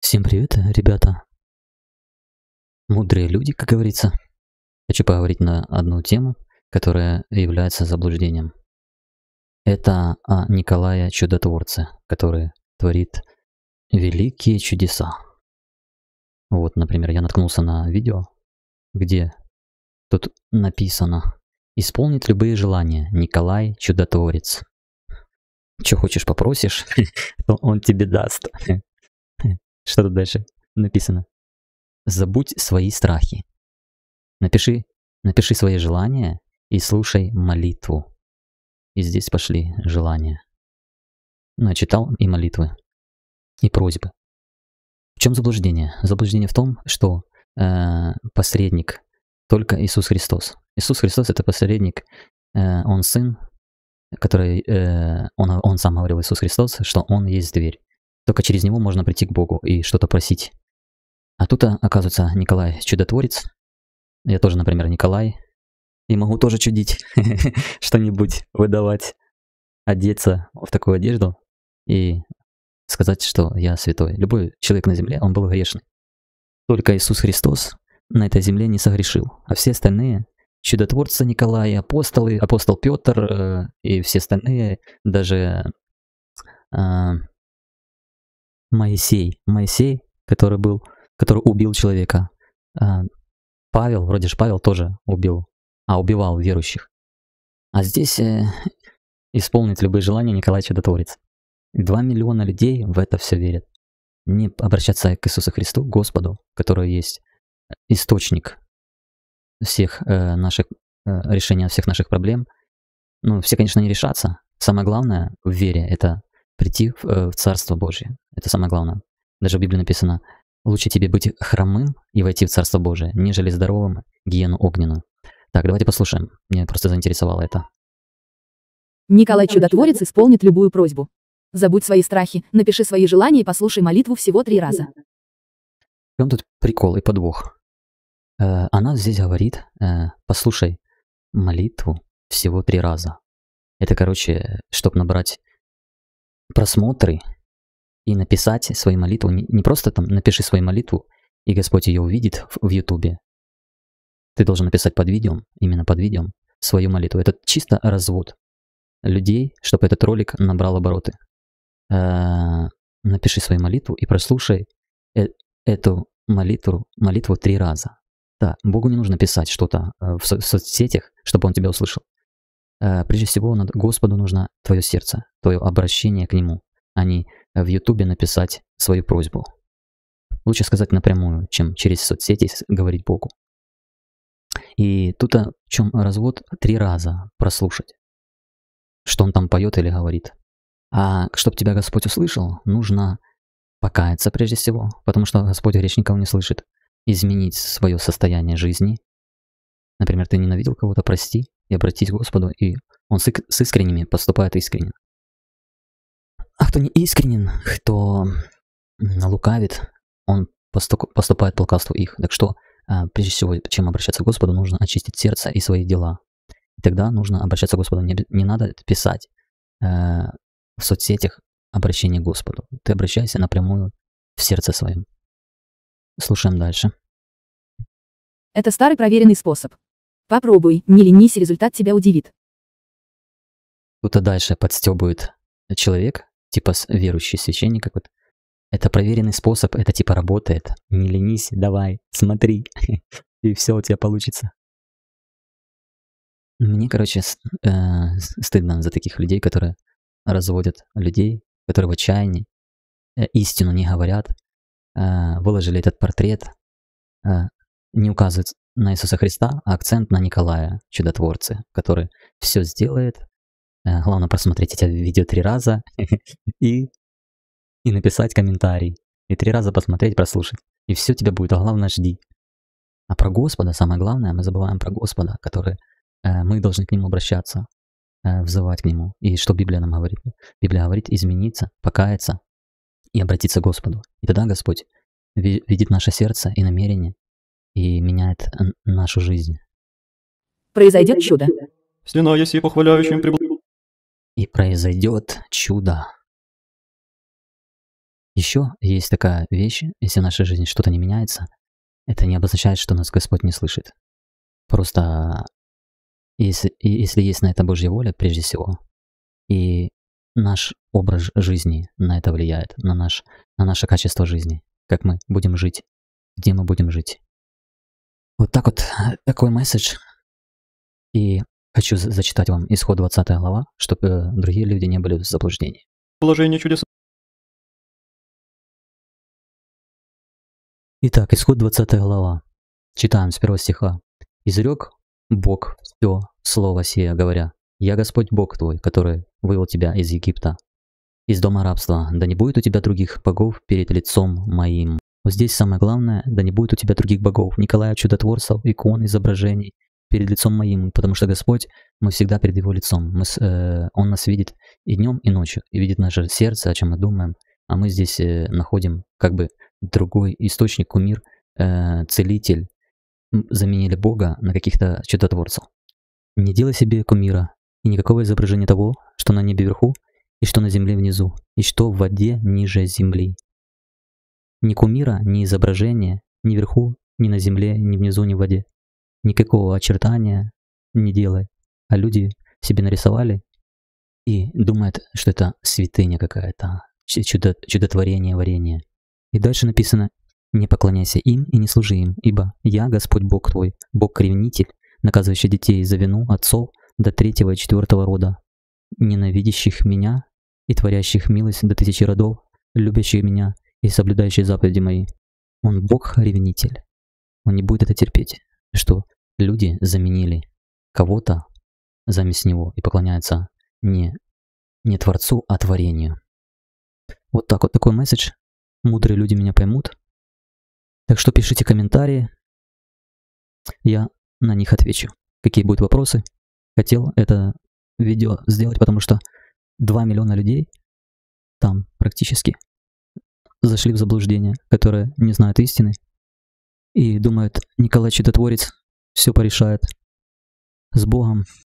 Всем привет, ребята. Мудрые люди, как говорится. Хочу поговорить на одну тему, которая является заблуждением. Это о Николае Чудотворце, который творит великие чудеса. Вот, например, я наткнулся на видео, где тут написано «Исполнит любые желания, Николай Чудотворец». Что хочешь попросишь, то он тебе даст. Что тут дальше написано? Забудь свои страхи. Напиши свои желания и слушай молитву. И здесь пошли желания. Ну, я читал и молитвы, и просьбы. В чем заблуждение? Заблуждение в том, что посредник только Иисус Христос. Иисус Христос — это посредник, Он Сын, который, он сам говорил, Иисус Христос, что Он есть дверь. Только через Него можно прийти к Богу и что-то просить. А тут, оказывается, Николай Чудотворец. Я тоже, например, Николай. И могу тоже чудить, что-нибудь выдавать, одеться в такую одежду и сказать, что я святой. Любой человек на земле, он был грешный. Только Иисус Христос на этой земле не согрешил. А все остальные, чудотворцы Николай, апостолы, апостол Петр и все остальные, даже Моисей, который убил человека. Павел, вроде же Павел тоже убивал верующих. А здесь исполнит любые желания Николай Чудотворец. 2 миллиона людей в это все верят. Не обращаться к Иисусу Христу, Господу, который есть источник всех наших решения всех наших проблем. Ну, все, конечно, не решатся. Самое главное в вере — это прийти в Царство Божие. Это самое главное. Даже в Библии написано: лучше тебе быть хромым и войти в Царство Божие, нежели здоровым в гиену огненную. Так, давайте послушаем. Меня просто заинтересовало это. Николай Чудотворец исполнит любую просьбу. Забудь свои страхи, напиши свои желания и послушай молитву всего 3 раза. В чем тут прикол и подвох? Она здесь говорит, послушай молитву всего 3 раза. Это, короче, чтобы набрать просмотры и написать свою молитву. Не просто там напиши свою молитву, и Господь ее увидит в Ютубе. Ты должен написать под видео, именно под видео, свою молитву. Это чисто развод людей, чтобы этот ролик набрал обороты. Напиши свою молитву и прослушай эту молитву 3 раза. Да, Богу не нужно писать что-то в соцсетях, чтобы Он тебя услышал. Прежде всего, Господу нужно твое сердце, твое обращение к Нему, а не в Ютубе написать свою просьбу. Лучше сказать напрямую, чем через соцсети говорить Богу. И тут в чем развод? 3 раза прослушать, что Он там поет или говорит. А чтобы тебя Господь услышал, нужно покаяться прежде всего, потому что Господь грешников не слышит. Изменить свое состояние жизни. Например, ты ненавидел кого-то, прости и обратись к Господу, и Он с искренними поступает искренне. А кто не искренен, кто лукавит, он поступает по лукавству их. Так что, прежде всего, чем обращаться к Господу, нужно очистить сердце и свои дела. И тогда нужно обращаться к Господу. Не надо писать в соцсетях обращение к Господу. Ты обращайся напрямую в сердце своем. Слушаем дальше. Это старый проверенный способ. Попробуй, не ленись, результат тебя удивит. Тут дальше подстёбывает человек, типа верующий священник какой-то. Это проверенный способ, это типа работает. Не ленись, давай, смотри, и все у тебя получится. Мне, короче, стыдно за таких людей, которые разводят людей, которые в отчаянии, истину не говорят, выложили этот портрет, не указывают на Иисуса Христа, а акцент на Николая Чудотворце, который все сделает. Главное просмотреть эти видео 3 раза и написать комментарий. И 3 раза посмотреть, прослушать. И все тебя будет, а главное жди. А про Господа, самое главное, мы забываем про Господа, который мы должны к Нему обращаться, взывать к Нему. И что Библия нам говорит? Библия говорит измениться, покаяться и обратиться к Господу. И тогда Господь видит наше сердце и намерение и меняет нашу жизнь. Произойдет чудо. Стена еси похваляющим И произойдет чудо. Еще есть такая вещь, если в нашей жизни что-то не меняется, это не обозначает, что нас Господь не слышит. Просто если есть на это Божья воля, прежде всего, и наш образ жизни на это влияет, на наше качество жизни, как мы будем жить, где мы будем жить. Вот так вот, такой месседж. И хочу зачитать вам Исход 20 глава, чтобы другие люди не были в заблуждении. Положение чудес. Итак, Исход 20 глава. Читаем с 1 стиха. «Изрек Бог все слово сие, говоря: Я Господь Бог твой, который вывел тебя из Египта, из дома рабства. Да не будет у тебя других богов перед лицом моим». Вот здесь самое главное: да не будет у тебя других богов, Николая Чудотворцев, икон, изображений перед лицом моим, потому что Господь, мы всегда перед Его лицом. Он нас видит и днем, и ночью, и видит наше сердце, о чем мы думаем, а мы здесь находим как бы другой источник, кумир, целитель. Заменили Бога на каких-то чудотворцев. Не делай себе кумира и никакого изображения того, что на небе вверху, и что на земле внизу, и что в воде ниже земли. Ни кумира, ни изображения, ни вверху, ни на земле, ни внизу, ни в воде. Никакого очертания не делай. А люди себе нарисовали и думают, что это святыня какая-то, чудотворение, варенье. И дальше написано: «Не поклоняйся им и не служи им, ибо я Господь Бог твой, Бог-ревнитель, наказывающий детей за вину отцов до 3-го и 4-го рода, ненавидящих меня и творящих милость до 1000 родов, любящих меня и соблюдающих заповеди мои». Он Бог-ревнитель. Он не будет это терпеть, что люди заменили кого-то заместь Него и поклоняются не Творцу, а творению. Вот так вот, такой месседж. Мудрые люди меня поймут. Так что пишите комментарии, я на них отвечу. Какие будут вопросы? Хотел это видео сделать, потому что 2 миллиона людей там практически зашли в заблуждение, которые не знают истины и думают, Николай Чудотворец все порешает. С Богом.